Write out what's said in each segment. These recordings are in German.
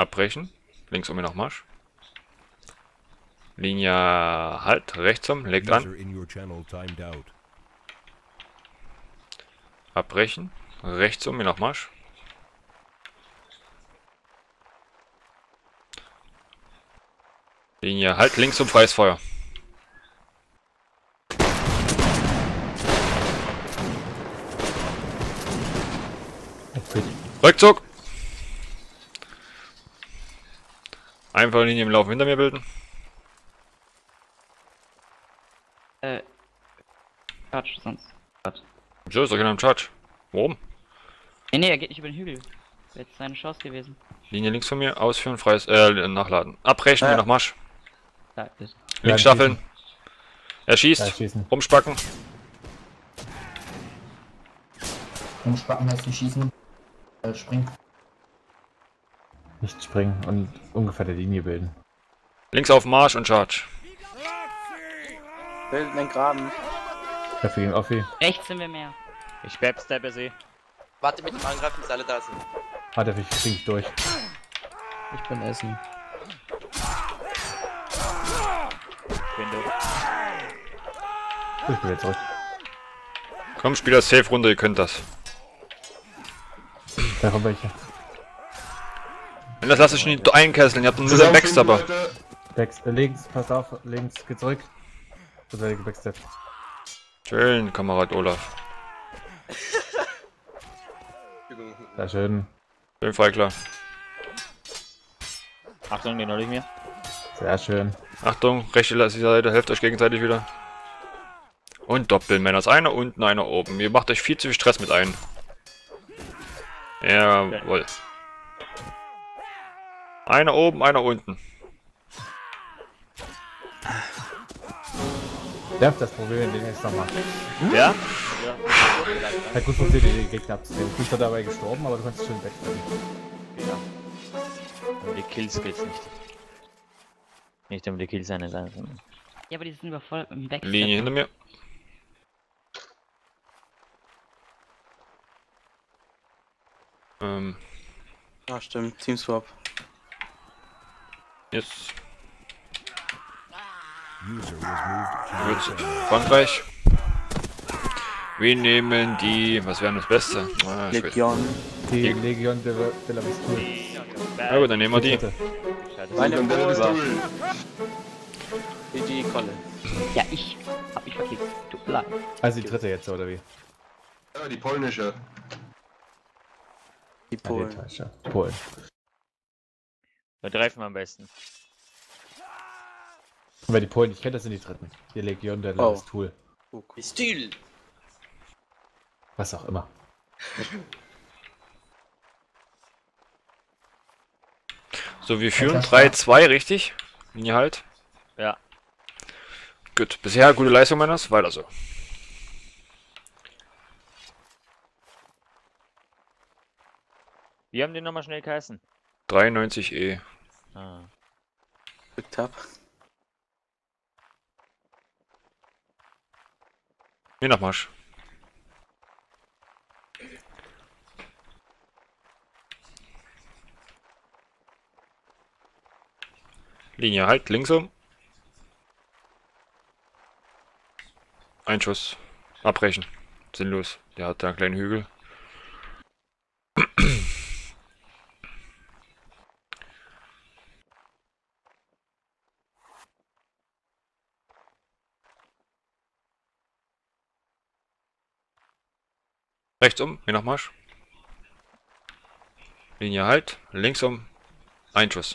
Abbrechen. Links um mir noch Marsch. Linie halt. Rechts um. Legt an. Abbrechen. Rechts um mir noch Marsch. Linie halt. Links um. Freies Feuer. Rückzug! Einfache Linie im Laufen hinter mir bilden. Charge sonst. So, ist doch keiner im Charge. Wo oben? Nee, er geht nicht über den Hügel. Wäre jetzt seine Chance gewesen. Linie links von mir, ausführen, freies, nachladen. Abbrechen, wir noch Marsch. Da ist. Links staffeln. Er schießt. Umspacken. Umspacken heißt nicht schießen. Springen. Nicht springen und ungefähr der Linie bilden. Links auf Marsch und Charge. Bilden den Graben. Dafür gegen Offi. Rechts sind wir mehr. Ich backsteppe sie. Warte mit dem Angreifen, bis alle da sind. Ah, dafür krieg ich durch. Ich bin Essen. Bin du. Ich bin wieder zurück. Komm, Spieler, safe runter, ihr könnt das. Da kommen welche. Und das lasse ich nicht einkesseln, ihr habt nur den Backstabber. Links, pass auf, links, geh zurück. So seid ihr gebacksteppt. Schön, Kamerad Olaf. Sehr schön. Schön frei klar. Achtung, den hol ich mir. Sehr schön. Achtung, rechte Seite, helft euch gegenseitig wieder. Und Doppelmänner. Das einer unten, einer oben. Ihr macht euch viel zu viel Stress mit ein. Jawohl. Einer oben, einer unten. Darf das probieren, den jetzt nochmal. Ja? Hat gut funktioniert, den Gegner abzunehmen. Du bist zwar dabei gestorben, aber du kannst schön wegsteppen. Ja. Um die Kills geht's nicht. Nicht um die Kills eines Einzelnen. Ja, aber die sind übervoll im Backstep. Linie hinter mir. Ah, stimmt. Teamswap. Jetzt. Frankreich. Wir nehmen die. Was wäre das Beste? Ah, Legion. Die Legion de la Mistur. ja gut, dann nehmen wir die. Meine Polen. Die Kolle. Ja, ich hab mich verklickt. Tut mir leid. Also die dritte jetzt, oder wie? Ja, die polnische. Die Polen. Polen. Wir treffen am besten. Und wer die Polen nicht kennt, das sind die dritten. Die Legion de la Mistur. Stil. Was auch immer. So, wir führen 3-2, richtig? Linie halt. Ja. Gut, bisher gute Leistung, Männers. Weiter so. Wie haben die nochmal schnell geheißen? 93E. Ah. Drückt ab. Mir nach Marsch. Linie halt, links um. Ein Schuss. Abbrechen. Sinnlos. Der hat da einen kleinen Hügel. Rechts um, mir nach Marsch. Linie halt, links um. Ein Schuss.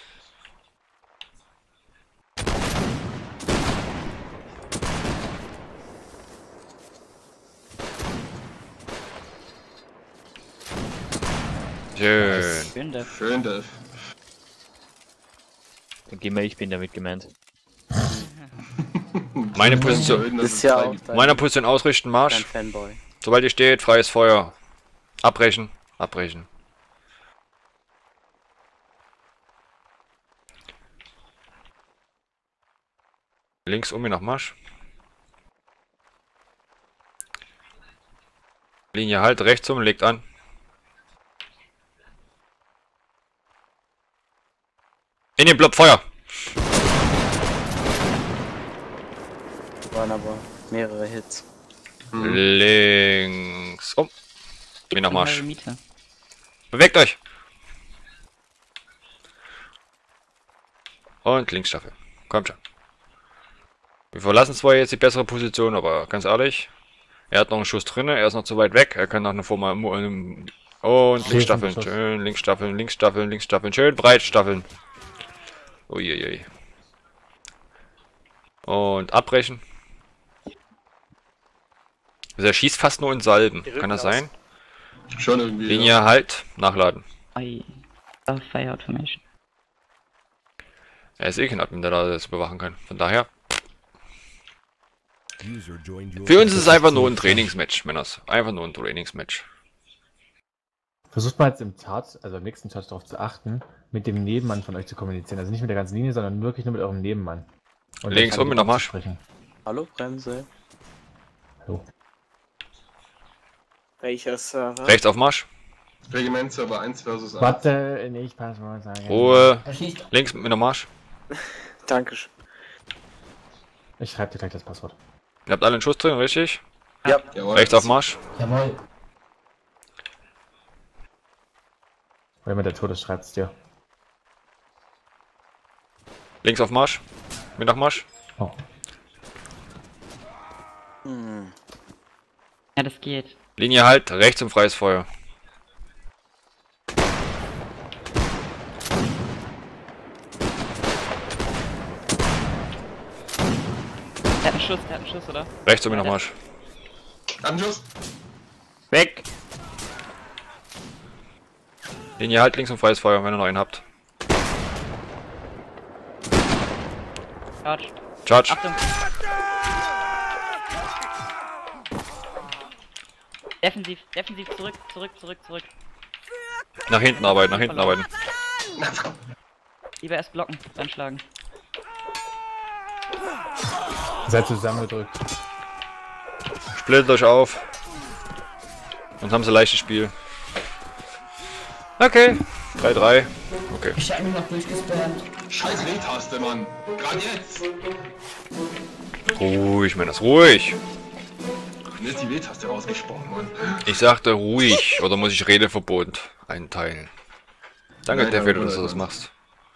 Schön. Schön, der. Schön, das. Dann geh mal, ich bin damit gemeint. Meine Position. Ist ja auch Meiner Position ausrichten, dein Marsch. Fanboy. Sobald ihr steht, freies Feuer. Abbrechen. Abbrechen. Links um mir nach Marsch. Linie halt, rechts um, legt an. In den Blob Feuer! Waren aber mehrere Hits. Links. Oh. Wie nach Marsch. Halbe Miete. Bewegt euch! Und Linksstaffel. Kommt schon. Wir verlassen zwar jetzt die bessere Position, aber ganz ehrlich, er hat noch einen Schuss drinne, er ist noch zu weit weg, er kann noch eine Form. Und Linksstaffeln, schön, Linksstaffeln, Linksstaffeln, Linksstaffeln, schön breit staffeln. Uiuiui. Und abbrechen. Also er schießt fast nur in Salben. Kann das sein? Schon irgendwie. Linie halt, nachladen. Ei. Fire Automation. Er ist eh kein Admin, der da das bewachen kann. Von daher. Für uns ist es einfach nur ein Trainingsmatch, Männers. Einfach nur ein Trainingsmatch. Versucht mal jetzt im Chart, also im nächsten Chart darauf zu achten, mit dem Nebenmann von euch zu kommunizieren. Also nicht mit der ganzen Linie, sondern wirklich nur mit eurem Nebenmann. Und Links der kann um mit nach euch Marsch. sprechen. Hallo, Bremse. Hallo. Welcher Server? Rechts auf Marsch. Regimentserver 1 versus 1. Warte, nee, ich passe mal sagen. Ruhe. Er schießt. Links mit der Marsch. Dankeschön. Ich schreibe dir gleich das Passwort. Ihr habt alle einen Schuss drin, richtig? Jawohl, Rechts auf Marsch. Jawohl. Wenn jemand der Tod ist, schreibt es dir. Links auf Marsch. Mit nach Marsch. Oh. Hm. Ja, das geht. Linie halt, rechts im freies Feuer. Der hat einen Schuss, oder? Rechts um nach Marsch. Anschuss. Weg! Linie halt, links im freies Feuer, wenn ihr noch einen habt. Charge. Charge. Achtung! Defensiv, zurück. Nach hinten arbeiten, nach hinten arbeiten. Lieber erst blocken, dann schlagen. Seid zusammengedrückt. Splittet euch auf. Und haben sie leichtes Spiel. Okay. 3-3. Okay. Ich hab mich noch durchgespammt. Scheiß W-Taste, Mann. Gerade jetzt. Ruhig, Männers, ruhig. Mir ist die W-Taste rausgesprungen, Mann. Ich sagte ruhig. Oder muss ich Redeverbot einteilen? Danke, Nein, Teffe, nein, dass du das nein. machst.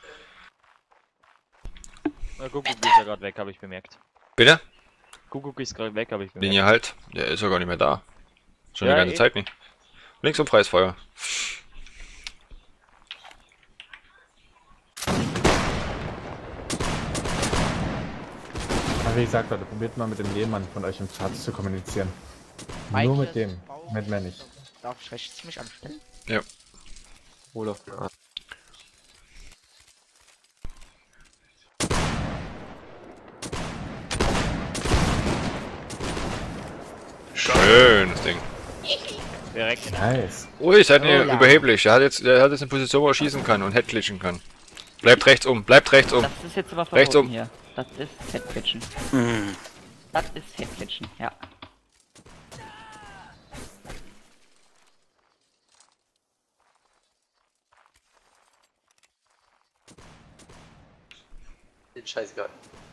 Na, Kuckuck ist ja gerade weg, habe ich bemerkt. Bitte? Kuckuck ist gerade weg, habe ich bemerkt. Linie halt. Der ist ja gar nicht mehr da. Schon Ja, die ganze Zeit nicht. Links um freies Feuer. Aber wie gesagt, Leute, probiert mal mit dem Nebenmann von euch im Chat zu kommunizieren. Nur mit dem, mit mehr nicht. Darf ich rechts mich anstellen? Ja. Olaf. Schönes Ding. Direkt in Nice. Ruhig, seid ihr Oh ja. überheblich. Er hat jetzt eine Position, wo er schießen kann und headglitchen kann. Bleibt rechts um, bleibt rechts um. Das ist jetzt aber Rechts verboten um. hier. Das ist Headglitchen. Hm. Das ist Headglitchen, ja. Scheißegal.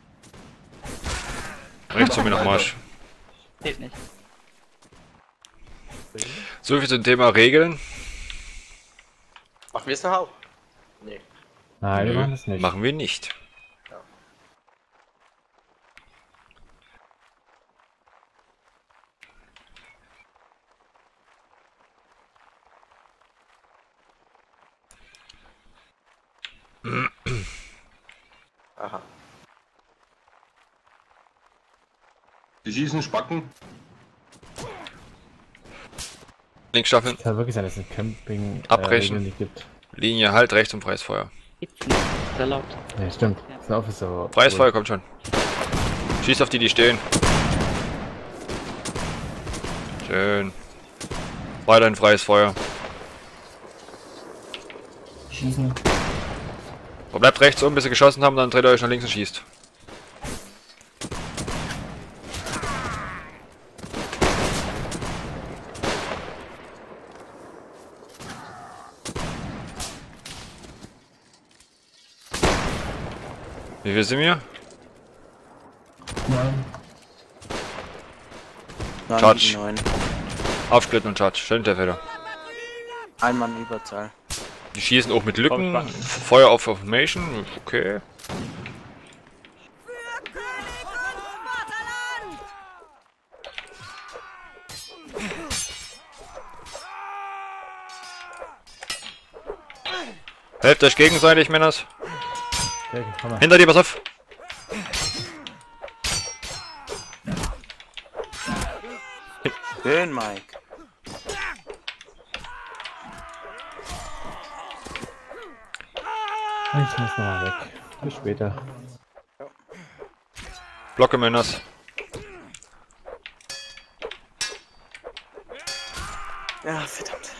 Rechts um nach Marsch. Zählt nicht. So viel zum Thema Regeln. Machen wir es noch auf? Nee. Nein, wir Nö, machen das nicht. machen wir nicht. Aha. Die schießen Spacken. Linksstaffeln. Es kann wirklich sein, dass es ein Camping Abbrechen. Regeln nicht gibt. Linie halt, rechts um freies Feuer. Gibt's nicht. Ist erlaubt. Ja, stimmt. Das ist ein Officer. Freies Feuer kommt schon. Schießt auf die, die stehen. Schön. Weiterhin freies Feuer. Schießen. Bleibt rechts um, bis sie geschossen haben, dann dreht ihr euch nach links und schießt. Wie viel sind wir? 9. Charge. 9. Aufsplitten und Charge. Schön, der Feder. Ein Mann Überzahl. Die schießen auch mit Lücken. Komm, Feuer auf Formation. Okay. Helft euch gegenseitig, Männers. Okay, komm mal. Hinter dir, pass auf. Schön, Mike. Ich muss nochmal weg. Bis später. Blocke, Männers. Ja, verdammt.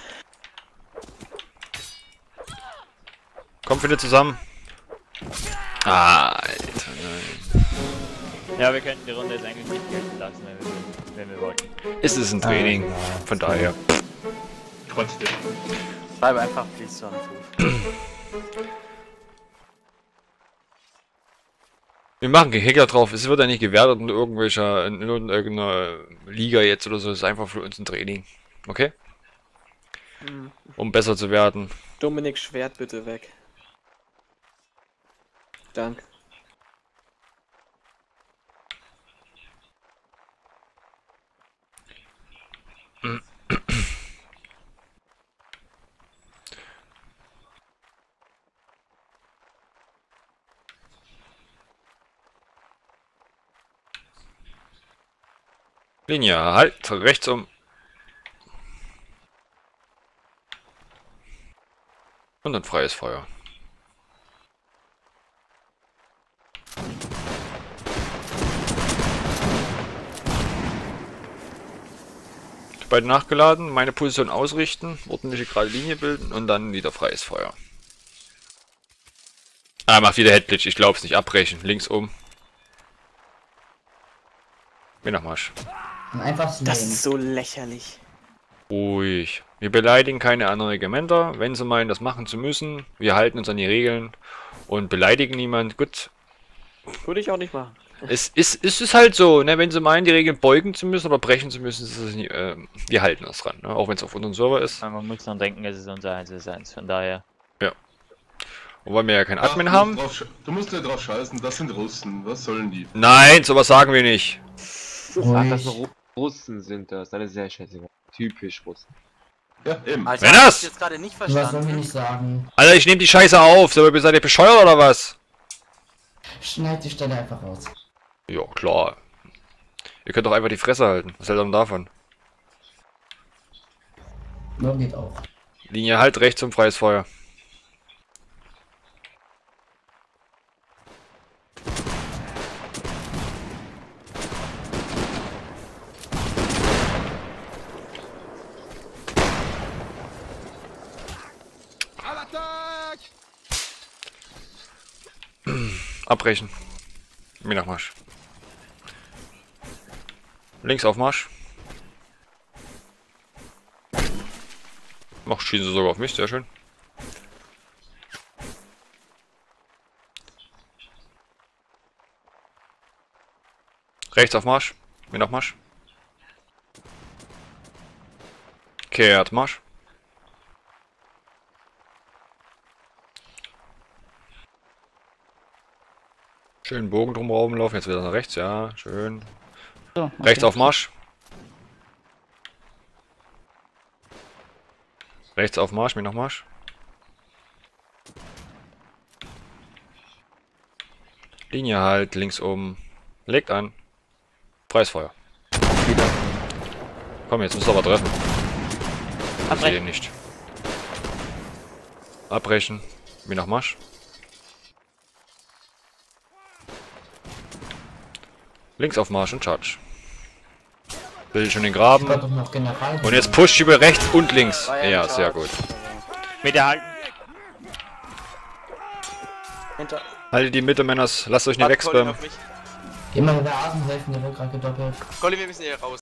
Kommt wieder zusammen. Ah, Alter, nein. Ja, wir könnten die Runde jetzt eigentlich nicht gelten lassen, wenn wir wollten. Es ist ein Training. Von daher. Trotzdem. Bleib einfach, please, on food. Wir machen Gehacker drauf. Es wird ja nicht gewertet in irgendeiner Liga jetzt oder so. Es ist einfach für uns ein Training. Okay? Um besser zu werden. Dominik, Schwert bitte weg. Danke. Linie, halt, rechts um. Und dann freies Feuer. Beide nachgeladen, meine Position ausrichten, ordentliche gerade Linie bilden und dann wieder freies Feuer. Ah, macht wieder Headglitch, ich glaub's nicht, abbrechen, links um. Bin nach Marsch. Und einfach Das slayen. ist so lächerlich. Ruhig. Wir beleidigen keine anderen Regimenter, wenn sie meinen, das machen zu müssen. Wir halten uns an die Regeln und beleidigen niemand. Gut. Würde ich auch nicht machen. Es ist halt so, ne? Wenn sie meinen, die Regeln beugen zu müssen oder brechen zu müssen, ist es nicht, wir halten uns dran, ne? Auch wenn es auf unserem Server ist. Aber man muss dann denken, es ist unser 1-1, von daher. Ja. Und weil wir ja keinen Ach, Admin haben. Du musst ja drauf scheißen, das sind Russen. Was sollen die? Nein, sowas sagen wir nicht. Ruhig. dass Russen sind das, ist sehr scheiße. Typisch Russen. Ja, eben. Also, Wer ich hab das? jetzt gerade nicht Was sollen wir verstanden. nicht sagen? Alter, ich nehme die Scheiße auf. Seid ihr bescheuert oder was? Schneid die Stelle einfach raus. Ja, klar. Ihr könnt doch einfach die Fresse halten. Was hält ihr denn davon? Nur geht auch. Linie halt rechts um freies Feuer. Abbrechen. Mir nach Marsch. Links auf Marsch. Noch schießen sie sogar auf mich, sehr schön. Rechts auf Marsch. Mir nach Marsch. Kehrt Marsch. Schön Bogen drumherum laufen, jetzt wieder nach rechts, ja, schön. So, okay. Rechts auf Marsch. Rechts auf Marsch, mir noch Marsch. Linie halt, links oben. Legt an. Preisfeuer. Komm, jetzt müsst ihr aber treffen. Ich sehe ihn nicht. Abbrechen. Mir noch Marsch. Links auf Marsch und Charge. Bildet schon den Graben. Ich wollte doch noch General. Und jetzt pusht über rechts und links. Ja, sehr gut. Mitte halten. Hinter. Haltet die Mitte, Männers. Lasst euch nicht Warte, Colin, wegspammen. auf mich. Geh mal mit der Asen helfen, der wird gerade gedoppelt. Colin, wir müssen hier raus.